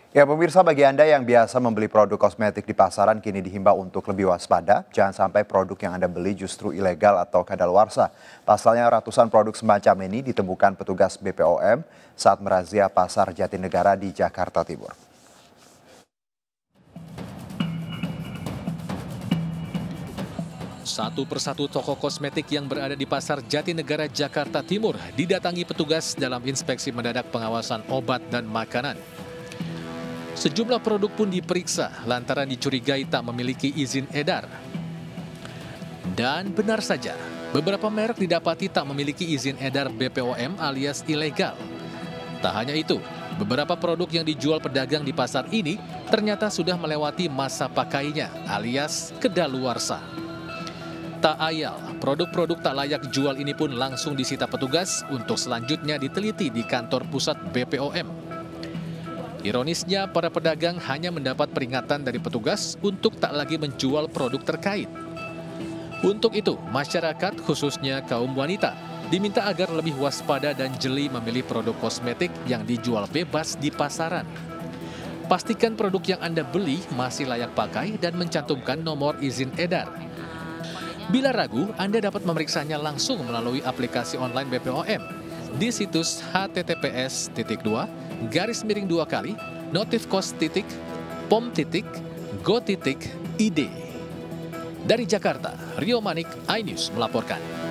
Ya pemirsa, bagi Anda yang biasa membeli produk kosmetik di pasaran kini dihimbau untuk lebih waspada. Jangan sampai produk yang Anda beli justru ilegal atau kadaluarsa. Pasalnya ratusan produk semacam ini ditemukan petugas BPOM saat merazia pasar Jatinegara di Jakarta Timur. Satu persatu toko kosmetik yang berada di pasar Jatinegara, Jakarta Timur didatangi petugas dalam inspeksi mendadak pengawasan obat dan makanan. Sejumlah produk pun diperiksa lantaran dicurigai tak memiliki izin edar. Dan benar saja, beberapa merek didapati tak memiliki izin edar BPOM alias ilegal. Tak hanya itu, beberapa produk yang dijual pedagang di pasar ini ternyata sudah melewati masa pakainya alias kedaluarsa. Tak ayal, produk-produk tak layak jual ini pun langsung disita petugas untuk selanjutnya diteliti di kantor pusat BPOM. Ironisnya, para pedagang hanya mendapat peringatan dari petugas untuk tak lagi menjual produk terkait. Untuk itu, masyarakat khususnya kaum wanita diminta agar lebih waspada dan jeli memilih produk kosmetik yang dijual bebas di pasaran. Pastikan produk yang Anda beli masih layak pakai dan mencantumkan nomor izin edar. Bila ragu, Anda dapat memeriksanya langsung melalui aplikasi online BPOM di situs https://garis-2.notifkos.pom.go.id. Dari Jakarta, Rio Manik, iNews melaporkan.